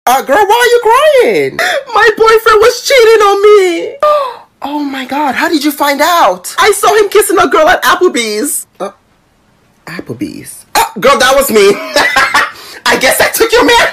Girl, why are you crying? My boyfriend was cheating on me. Oh my God, how did you find out? I saw him kissing a girl at Applebee's. Applebee's. Oh, girl, that was me. I guess I took your man